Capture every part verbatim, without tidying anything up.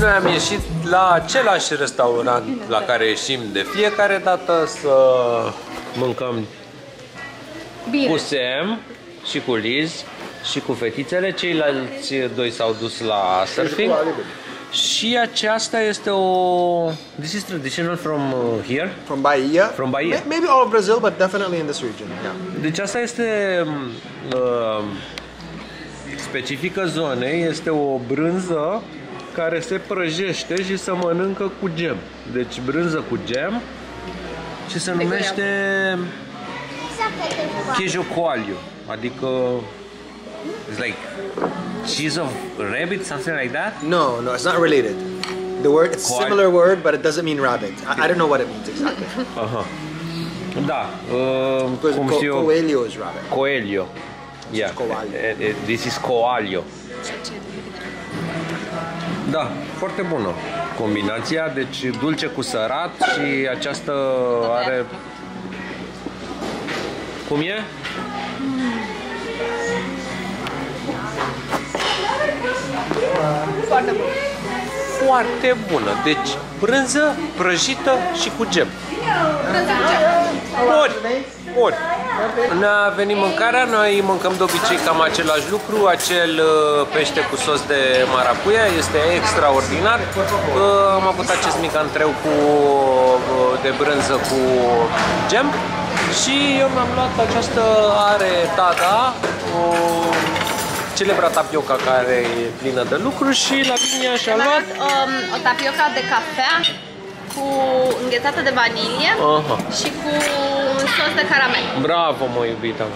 noi am ieșit la același restaurant la care ieșim de fiecare dată să mâncăm Bine. cu Sam și cu Liz și cu fetițele. Ceilalți doi s-au dus la surfing. Și aceasta este o... This is traditional from uh, here? From Bahia. From Bahia. Maybe all of Brazil, but definitely in this region. Yeah. Deci asta este uh, specifică zonei, este o brânză care se prăjește și se mănâncă cu gem. Deci brânză cu gem și se numește queijo coalho, adică it's like cheese of rabbit, something like that? No, no, it's not related. The word, it's a similar word, but it doesn't mean rabbit. I, I don't know what it means exactly. Aha. Da. Uh, Because cum co știu eu, coelho is rabbit. coelho. Yeah. Coalho. This is coalho. Da, foarte bună combinația, deci dulce cu sărat și această are... Cum e? Foarte bună. Foarte bună, deci brânză prăjită și cu gem. Brânză cu gem. Ori, ori. Ne-a venit mâncarea, noi mâncăm de obicei cam același lucru, acel pește cu sos de maracuia, este extraordinar. Am avut acest mic antreu cu, de brânză cu gem și eu mi-am luat această are tada, o celebra tapioca care e plină de lucruri și Lavinia și-a luat um, o tapioca de cafea cu înghețată de vanilie. Aha. Și cu un sos de caramel. Bravo, mă, iubita.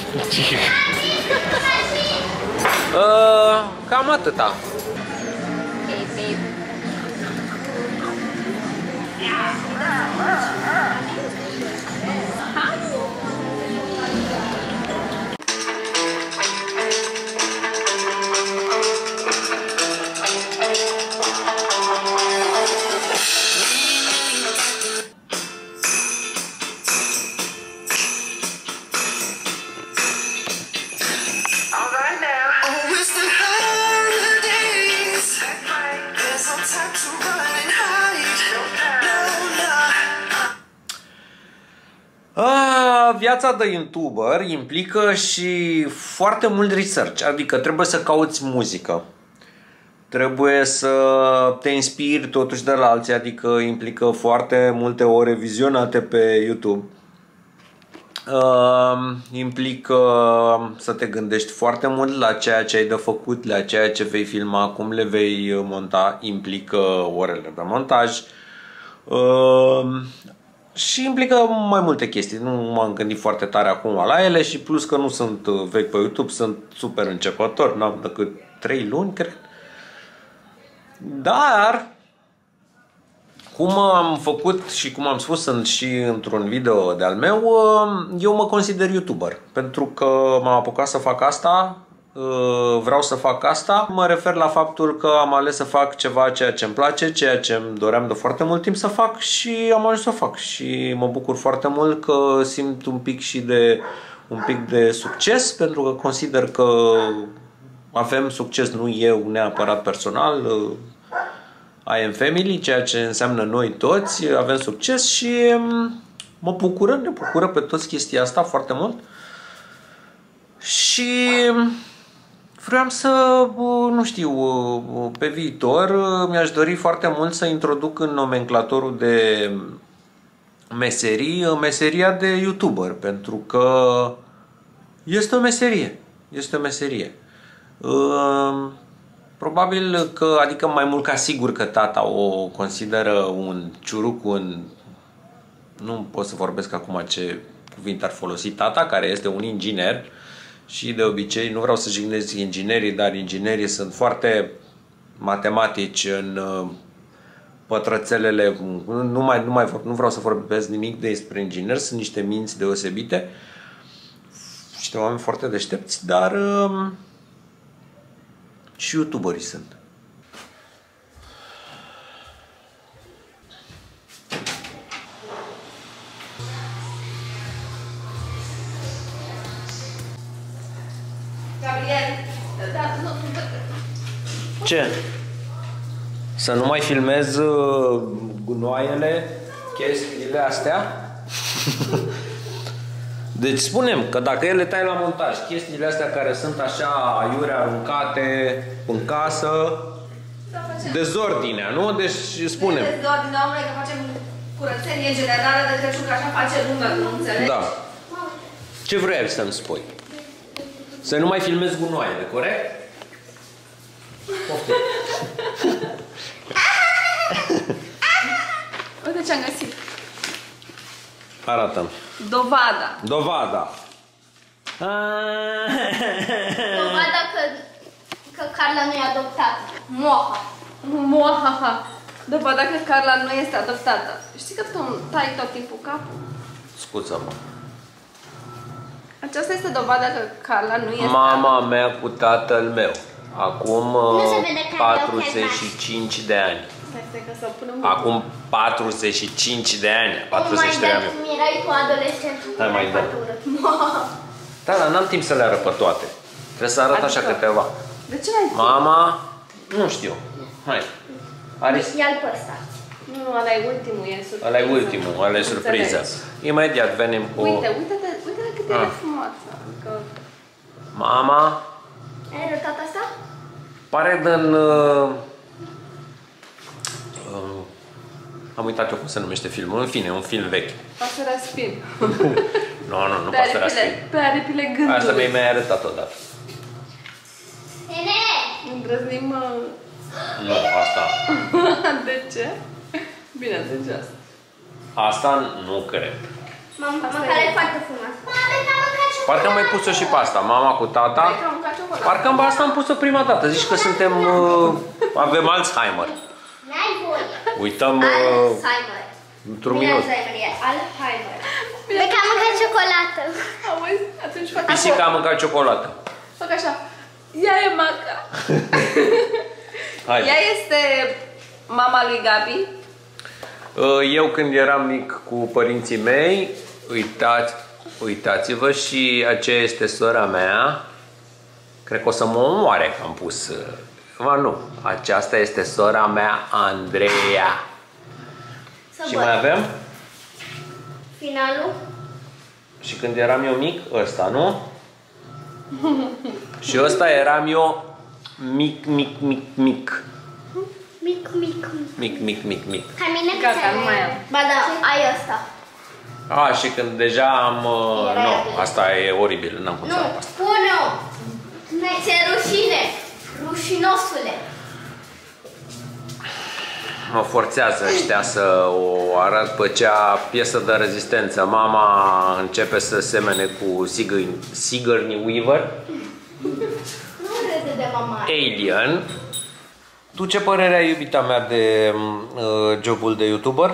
uh, cam atâta. Hey, babe. A, viața de YouTuber implică și foarte mult research, adică trebuie să cauți muzică, trebuie să te inspiri totuși de la alții, adică implică foarte multe ore vizionate pe YouTube. Uh, implică să te gândești foarte mult la ceea ce ai de făcut, la ceea ce vei filma, cum le vei monta, implică orele de montaj. Uh, Și implică mai multe chestii, nu m-am gândit foarte tare acum la ele și plus că nu sunt vechi pe YouTube, sunt super începător, n-am decât trei luni, cred. Dar, cum am făcut și cum am spus sunt și într-un video de-al meu, eu mă consider YouTuber, pentru că m-am apucat să fac asta, vreau să fac asta. Mă refer la faptul că am ales să fac ceva ceea ce îmi place, ceea ce îmi doream de foarte mult timp să fac și am ajuns să fac. Și mă bucur foarte mult că simt un pic și de un pic de succes, pentru că consider că avem succes, nu eu neapărat personal, I am family, ceea ce înseamnă noi toți avem succes și mă bucură, ne bucură pe toți chestia asta foarte mult. Și vreau să, nu știu, pe viitor mi-aș dori foarte mult să introduc în nomenclatorul de meserii, meseria de YouTuber, pentru că este o meserie, este o meserie. Probabil că, adică mai mult ca sigur că tata o consideră un ciuruc, un... Nu pot să vorbesc acum ce cuvinte ar folosi tata, care este un inginer. Și de obicei, nu vreau să jignesc inginerii, dar inginerii sunt foarte matematici în pătrățelele, nu, mai, nu, mai, nu vreau să vorbesc nimic despre ingineri, sunt niște minți deosebite, niște oameni foarte deștepți, dar um, și YouTuberii sunt. Gabriel, da, nu, Ce? Să nu mai filmez uh, gunoaiele, chestiile astea. Deci spunem că dacă ele tai la montaj, chestiile astea care sunt așa aiure aruncate în casă, dezordinea, nu? Deci spunem. Dezordinea, omule, că facem curățenie generală de Crăciun, că așa face lumea, nu înțelegi? Da. Ce vrei să-mi spui? Să nu mai filmez gunoaiele, corect? Poftim. Uite ce-am găsit. Arată-mi. Dovada. Dovada. Dovada că, că Carla nu e adoptată. Moha. Mohaha. Dovada că Carla nu este adoptată. Știi că tu îmi tai tot timpul capul? Scuță-mă. Aceasta este dovada că Carla nu este Mama adoptată. mea cu tatăl meu. Acum se vede că are patruzeci și cinci de ani. Stai, stai, că să o punem Acum patruzeci și cinci de ani. Oh patruzeci și trei my ani. God, cum erai tu adolescent. Hai mai dă. Da, dar n-am timp să le arăt pe toate. Trebuie să arăt așa Adică? câteva. De ce n-ai timp? Mama, nu știu. Hai. Are... Ia-l pe ăsta. Nu, ăla e ultimul, e surpriză. Ăla e ultimul, ăla e surpriză. Înțelegi? Imediat venim cu... Uite, uite-te, uite-te cât e Ah. de frumoasă. Adică... Mama, Ai arătat asta? pare din... Uh, uh, am uitat eu cum se numește filmul. În fine, un film vechi. Pasărea spin. Nu, nu, nu Pe pasărea aripile, spin. pe aripile gândului. Asta mi-ai mai arătat odată. Nene! Îndrăznim... uh, Nu, asta. De ce? Bine, de asta. Asta nu cred. Mama, Asta măcar e. e foarte frumos. Mama, că am mâncat ciocolată. Parcă am mai pus-o și pe asta, mama cu tata. Hai că am mâncat ciocolată. Parcă am asta am pus-o prima dată. Zici că suntem... Uh, avem Alzheimer. N-ai voie. Uităm uh, Alzheimer. într-un Nu e minut. Alzheimer, e Alzheimer. Bine că am mâncat ciocolată. Auzi? Atunci fac Pisica a așa. mâncat ciocolată. Fac așa. Ea e Maca. Hai. Ea este mama lui Gabi. Uh, Eu când eram mic cu părinții mei, uitați, uitați-vă și aceea este sora mea. Cred că o să mă omoare că am pus... uh, Mă, nu. Aceasta este sora mea, Andreea. Să Și văd. mai avem? Finalul. Și când eram eu mic, ăsta, nu? Și ăsta eram eu mic, mic, mic, mic. Mic, mic, mic. Mic, mic, mic, mic. Ca mine Gata, câte- nu mai am. Ba da, ai ăsta. A, și când deja am... Uh, Era nu, ea. asta e oribil, n-am cum Nu, să am asta. pune-o. Ți-e rușine. Rușinosule. Mă forțează ăștia să o arăt pe cea piesă de rezistență. Mama începe să semene cu Sigourney, Sigourney Weaver, Nu râde de mama. Alien. Tu ce părere ai, iubita mea, de uh, jobul de YouTuber?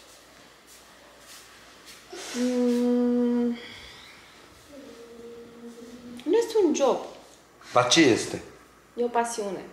Mm, nu este un job. Dar ce este? E o pasiune.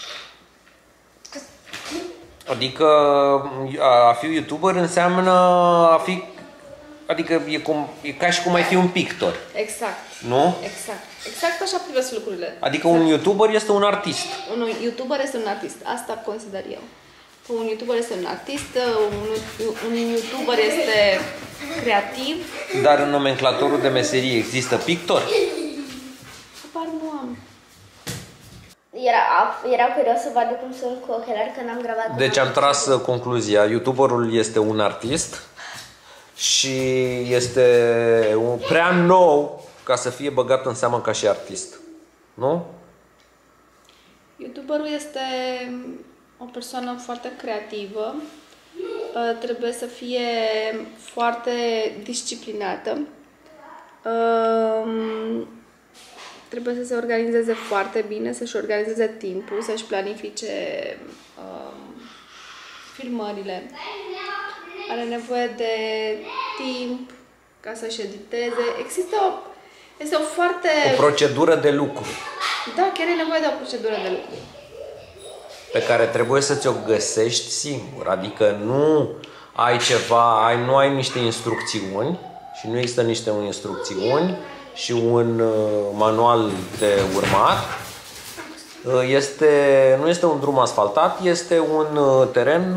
Adică a fi YouTuber înseamnă a fi... Adică e, cum, e ca și cum ai fi un pictor, Exact. nu? Exact. Exact așa privesc lucrurile. Adică un YouTuber este un artist. Un YouTuber este un artist. Asta consider eu. Că un YouTuber este un artist, un, un YouTuber este creativ. Dar în nomenclatorul de meserie există pictor? Apar nu am. Era, era curios să vadă cum sunt cu ochelari, că n-am gravat. cu Deci mama. am tras uh, concluzia. YouTuberul este un artist și este un prea nou ca să fie băgat în seamă ca și artist. Nu? YouTuberul este o persoană foarte creativă, uh, trebuie să fie foarte disciplinată, um, trebuie să se organizeze foarte bine, să-și organizeze timpul, să-și planifice um, filmările. Are nevoie de timp ca să-și editeze. Există o... Este o foarte... O procedură de lucru Da, chiar e nevoie de o procedură de lucru. pe care trebuie să ți-o găsești singur. Adică nu ai ceva, ai, nu ai niște instrucțiuni și nu există niște instrucțiuni și un uh, manual de urmat, Este, nu este un drum asfaltat, este un teren,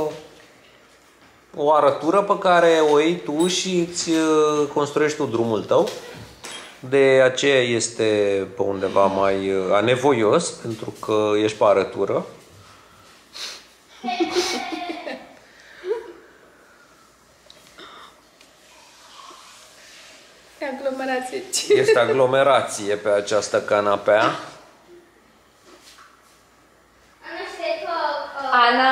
o arătură pe care o iei tu și îți construiești tu drumul tău. De aceea este pe undeva mai anevoios, pentru că ești pe arătură. E aglomerație. Este aglomerație pe această canapea. Ana.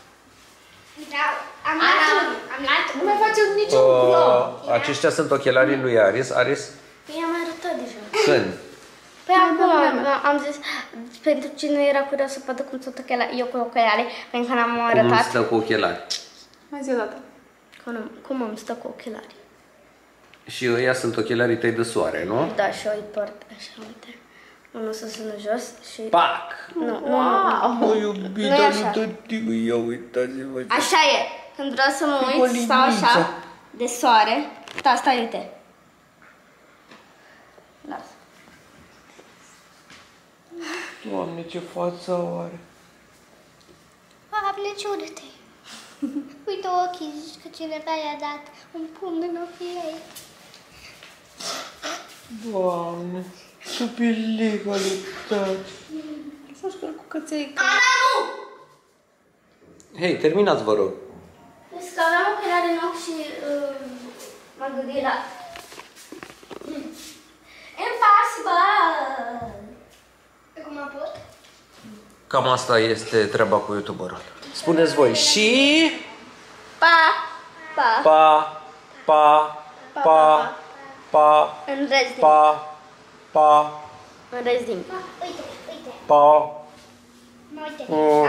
Am luat, am luat. Nu mai face niciun Uh, vlog. aceștia sunt ochelarii lui Aris. Aris? Păi am arătat deja. Când? Păi acum am zis, pentru cine era curios să vadă cum sunt ochelari, eu cu ochelari, pentru că n-am Cum arătat. stă cu ochelari? Mai zi o dată. Cum, cum îmi stă cu ochelari. Și ăia sunt ochelarii tăi de soare, nu? Da, și eu îi port așa, uite. Unul sus, unul jos și... Pac! Nu, nu, nu. O iubita Nu e așa. lui tătiu, ia uitați-vă. Așa e. Când vreau să mă uit, Picolinica. stau așa, de soare. Da, stai, uite. Lasă. Doamne, ce față are. Doamne, ce urâte. Uite ochii, zici că cineva i-a dat un pumn în ochii ei. Doamne, ce pilică lui tăti. Să-și cu căței. Hei, terminați, vă rog. Deci că aveam ochelari în ochi și uh, m-am gândit la... Impossible! Cum am pot? Cam asta este treaba cu youtuberul. Spuneți voi și... Pa! Pa! Pa, pa, pa, pa, În rest din... pa, pa, În rest din... Uite, uite. pa, Uite. uh,